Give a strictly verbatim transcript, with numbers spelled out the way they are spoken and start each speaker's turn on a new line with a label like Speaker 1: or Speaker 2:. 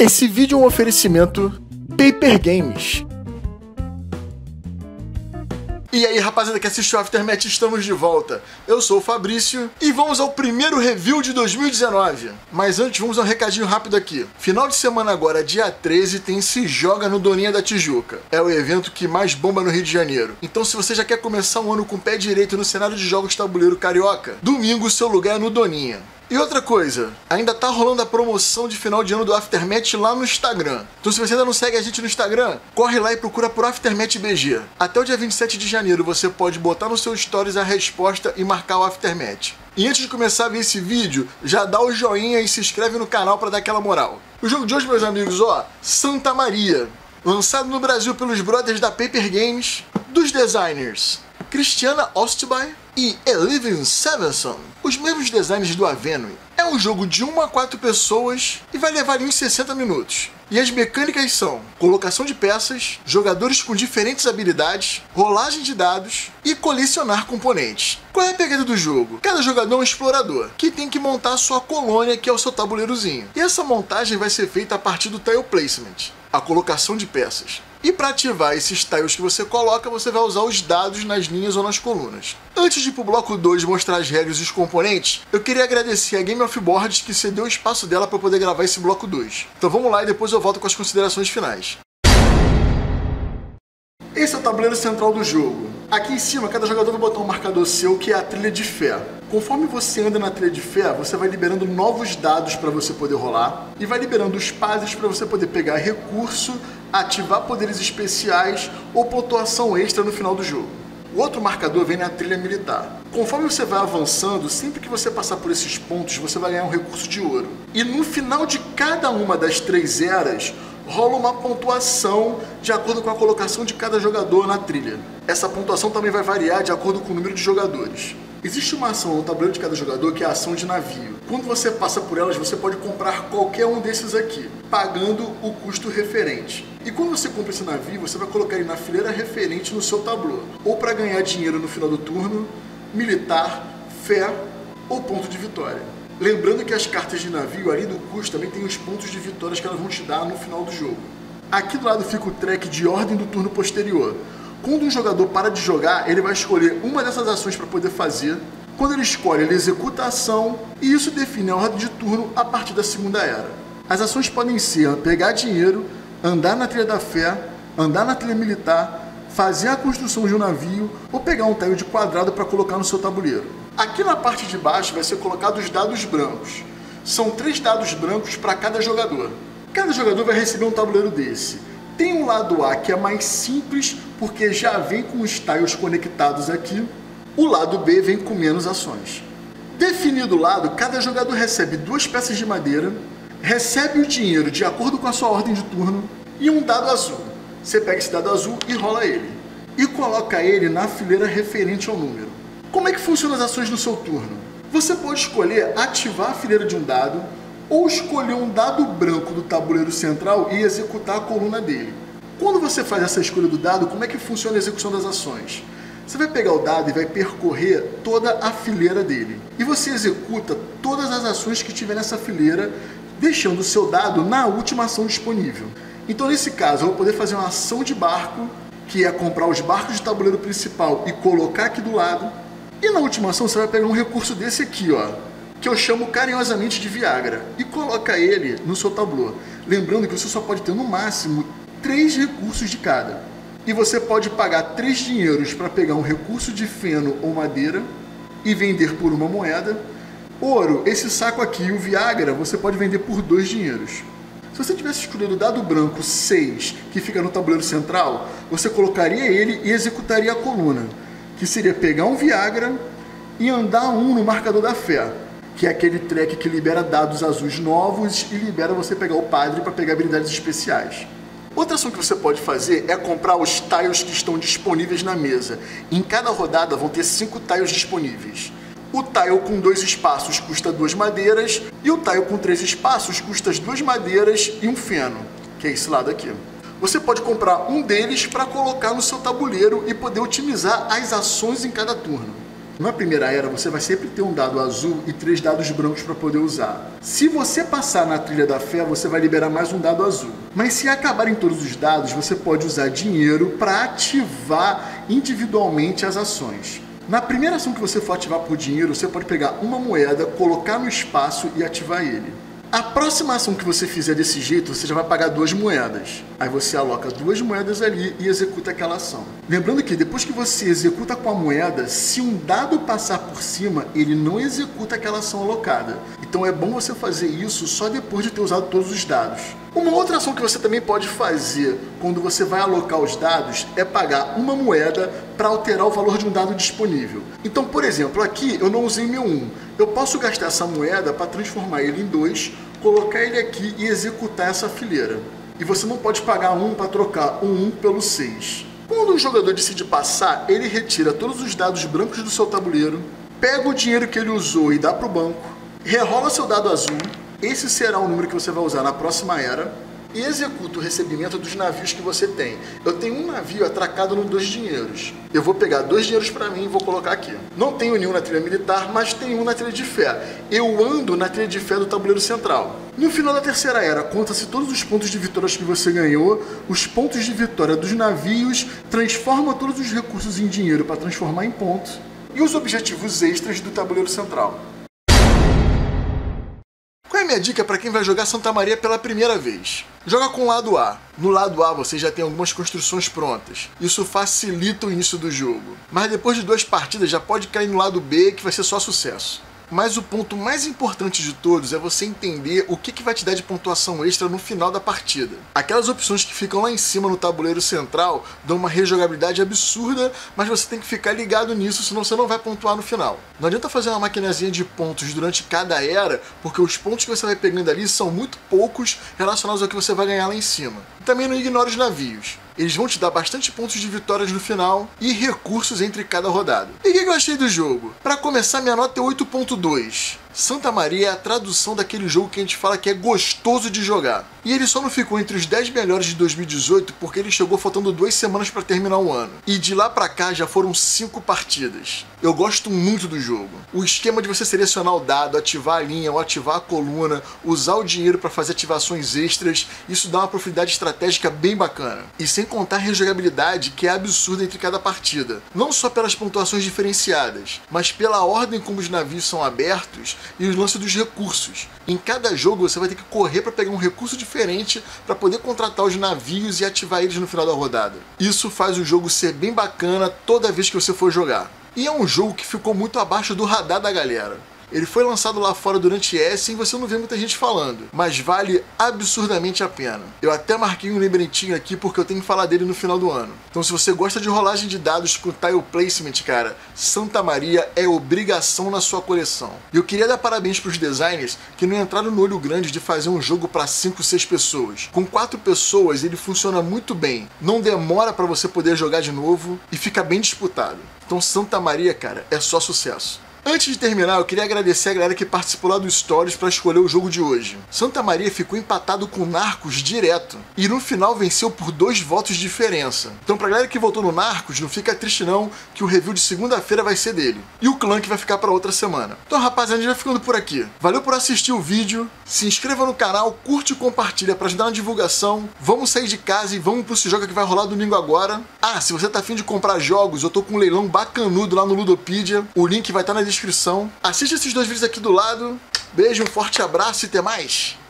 Speaker 1: Esse vídeo é um oferecimento Paper Games. E aí, rapaziada que assistiu o Aftermath, estamos de volta. Eu sou o Fabrício e vamos ao primeiro review de dois mil e dezenove. Mas antes, vamos a um recadinho rápido aqui. Final de semana agora, dia treze, tem Se Joga no Doninha da Tijuca. É o evento que mais bomba no Rio de Janeiro. Então, se você já quer começar um ano com o pé direito no cenário de jogos tabuleiro carioca, domingo o seu lugar é no Doninha. E outra coisa, ainda tá rolando a promoção de final de ano do Aftermath lá no Instagram. Então se você ainda não segue a gente no Instagram, corre lá e procura por Aftermath B G. Até o dia vinte e sete de janeiro você pode botar no seu stories a resposta e marcar o Aftermath. E antes de começar a ver esse vídeo, já dá o joinha e se inscreve no canal pra dar aquela moral. O jogo de hoje, meus amigos, ó, Santa Maria. Lançado no Brasil pelos brothers da Paper Games, dos designers Christiana Ostby e Eleven Sevenson, os mesmos designers do Avenue. É um jogo de uma a quatro pessoas e vai levar uns sessenta minutos. E as mecânicas são colocação de peças, jogadores com diferentes habilidades, rolagem de dados e colecionar componentes. Qual é a pegada do jogo? Cada jogador é um explorador, que tem que montar a sua colônia, que é o seu tabuleirozinho. E essa montagem vai ser feita a partir do tile placement, a colocação de peças. E para ativar esses tiles que você coloca, você vai usar os dados nas linhas ou nas colunas. Antes de ir pro bloco dois mostrar as regras e os componentes, eu queria agradecer a Game of Boards que cedeu o espaço dela para poder gravar esse bloco dois. Então vamos lá e depois eu volto com as considerações finais. Esse é o tabuleiro central do jogo. Aqui em cima, cada jogador vai botar um marcador seu, que é a trilha de fé. Conforme você anda na trilha de fé, você vai liberando novos dados para você poder rolar e vai liberando os passes para você poder pegar recurso, ativar poderes especiais ou pontuação extra no final do jogo. O outro marcador vem na trilha militar. Conforme você vai avançando, sempre que você passar por esses pontos, você vai ganhar um recurso de ouro. E no final de cada uma das três eras, rola uma pontuação de acordo com a colocação de cada jogador na trilha. Essa pontuação também vai variar de acordo com o número de jogadores. Existe uma ação no tabuleiro de cada jogador que é a ação de navio. Quando você passa por elas, você pode comprar qualquer um desses aqui, pagando o custo referente. E quando você compra esse navio, você vai colocar ele na fileira referente no seu tabuleiro, ou para ganhar dinheiro no final do turno, militar, fé ou ponto de vitória. Lembrando que as cartas de navio, além do custo, também tem os pontos de vitórias que elas vão te dar no final do jogo. Aqui do lado fica o track de ordem do turno posterior. Quando um jogador para de jogar, ele vai escolher uma dessas ações para poder fazer. Quando ele escolhe, ele executa a ação e isso define a ordem de turno a partir da segunda era. As ações podem ser pegar dinheiro, andar na trilha da fé, andar na trilha militar, fazer a construção de um navio ou pegar um tile de quadrado para colocar no seu tabuleiro. Aqui na parte de baixo vai ser colocado os dados brancos. São três dados brancos para cada jogador. Cada jogador vai receber um tabuleiro desse. Tem um lado A que é mais simples porque já vem com os tiles conectados aqui. O lado B vem com menos ações. Definido o lado, cada jogador recebe duas peças de madeira, recebe o dinheiro de acordo com a sua ordem de turno e um dado azul. Você pega esse dado azul e rola ele. E coloca ele na fileira referente ao número. Como é que funcionam as ações no seu turno? Você pode escolher ativar a fileira de um dado ou escolher um dado branco do tabuleiro central e executar a coluna dele. Quando você faz essa escolha do dado, como é que funciona a execução das ações? Você vai pegar o dado e vai percorrer toda a fileira dele. E você executa todas as ações que tiver nessa fileira, deixando o seu dado na última ação disponível. Então nesse caso eu vou poder fazer uma ação de barco, que é comprar os barcos de tabuleiro principal e colocar aqui do lado. E na última ação você vai pegar um recurso desse aqui, ó, que eu chamo carinhosamente de Viagra, e coloca ele no seu tabuleiro. Lembrando que você só pode ter no máximo três recursos de cada. E você pode pagar três dinheiros para pegar um recurso de feno ou madeira e vender por uma moeda. Ouro, esse saco aqui, o Viagra, você pode vender por dois dinheiros. Se você tivesse escolhido o dado branco seis, que fica no tabuleiro central, você colocaria ele e executaria a coluna, que seria pegar um Viagra e andar um no marcador da fé, que é aquele track que libera dados azuis novos e libera você pegar o padre para pegar habilidades especiais. Outra ação que você pode fazer é comprar os tiles que estão disponíveis na mesa. Em cada rodada vão ter cinco tiles disponíveis. O tile com dois espaços custa duas madeiras e o tile com três espaços custa duas madeiras e um feno, que é esse lado aqui. Você pode comprar um deles para colocar no seu tabuleiro e poder otimizar as ações em cada turno. Na primeira era, você vai sempre ter um dado azul e três dados brancos para poder usar. Se você passar na trilha da fé, você vai liberar mais um dado azul. Mas se acabarem todos os dados, você pode usar dinheiro para ativar individualmente as ações. Na primeira ação que você for ativar por dinheiro, você pode pegar uma moeda, colocar no espaço e ativar ele. A próxima ação que você fizer desse jeito, você já vai pagar duas moedas. Aí você aloca duas moedas ali e executa aquela ação. Lembrando que depois que você executa com a moeda, se um dado passar por cima, ele não executa aquela ação alocada. Então é bom você fazer isso só depois de ter usado todos os dados. Uma outra ação que você também pode fazer quando você vai alocar os dados é pagar uma moeda para alterar o valor de um dado disponível. Então, por exemplo, aqui eu não usei meu um. Eu posso gastar essa moeda para transformar ele em dois, colocar ele aqui e executar essa fileira. E você não pode pagar um para trocar o um pelo seis. Quando o jogador decide passar, ele retira todos os dados brancos do seu tabuleiro, pega o dinheiro que ele usou e dá para o banco, rerola seu dado azul, esse será o número que você vai usar na próxima era, e executa o recebimento dos navios que você tem. Eu tenho um navio atracado no dois dinheiros. Eu vou pegar dois dinheiros para mim e vou colocar aqui. Não tenho nenhum na trilha militar, mas tenho um na trilha de fé. Eu ando na trilha de fé do tabuleiro central. No final da terceira era, conta-se todos os pontos de vitórias que você ganhou, os pontos de vitória dos navios, transforma todos os recursos em dinheiro para transformar em pontos, e os objetivos extras do tabuleiro central. Qual é a minha dica para quem vai jogar Santa Maria pela primeira vez? Joga com o lado A. No lado A você já tem algumas construções prontas. Isso facilita o início do jogo. Mas depois de duas partidas já pode cair no lado B, que vai ser só sucesso. Mas o ponto mais importante de todos é você entender o que, que vai te dar de pontuação extra no final da partida. Aquelas opções que ficam lá em cima no tabuleiro central dão uma rejogabilidade absurda, mas você tem que ficar ligado nisso, senão você não vai pontuar no final. Não adianta fazer uma maquinazinha de pontos durante cada era, porque os pontos que você vai pegando ali são muito poucos relacionados ao que você vai ganhar lá em cima. E também não ignore os navios. Eles vão te dar bastante pontos de vitórias no final e recursos entre cada rodada. E o que eu achei do jogo? Pra começar, minha nota é oito ponto dois. Santa Maria é a tradução daquele jogo que a gente fala que é gostoso de jogar. E ele só não ficou entre os dez melhores de dois mil e dezoito porque ele chegou faltando duas semanas para terminar o ano. E de lá pra cá já foram cinco partidas. Eu gosto muito do jogo. O esquema de você selecionar o dado, ativar a linha ou ativar a coluna, usar o dinheiro para fazer ativações extras, isso dá uma profundidade estratégica bem bacana. E sem contar a rejogabilidade que é absurda entre cada partida. Não só pelas pontuações diferenciadas, mas pela ordem como os navios são abertos e os lances dos recursos. Em cada jogo você vai ter que correr para pegar um recurso diferente para poder contratar os navios e ativar eles no final da rodada. Isso faz o jogo ser bem bacana toda vez que você for jogar. E é um jogo que ficou muito abaixo do radar da galera. Ele foi lançado lá fora durante Essen e você não vê muita gente falando, mas vale absurdamente a pena. Eu até marquei um lembretinho aqui porque eu tenho que falar dele no final do ano. Então se você gosta de rolagem de dados com tile placement, cara, Santa Maria é obrigação na sua coleção. E eu queria dar parabéns para os designers que não entraram no olho grande de fazer um jogo para cinco, seis pessoas. Com quatro pessoas ele funciona muito bem, não demora para você poder jogar de novo e fica bem disputado. Então Santa Maria, cara, é só sucesso. Antes de terminar, eu queria agradecer a galera que participou lá do Stories para escolher o jogo de hoje. Santa Maria ficou empatado com Narcos direto, e no final venceu por dois votos de diferença. Então pra galera que votou no Narcos, não fica triste não, que o review de segunda-feira vai ser dele. E o Clank vai ficar para outra semana. Então rapaziada, a gente vai ficando por aqui. Valeu por assistir o vídeo, se inscreva no canal, curte e compartilha para ajudar na divulgação. Vamos sair de casa e vamos pro esse jogo que vai rolar domingo agora. Ah, se você tá afim de comprar jogos, eu tô com um leilão bacanudo lá no Ludopedia. O link vai estar na descrição. Assiste esses dois vídeos aqui do lado. Beijo, um forte abraço e até mais!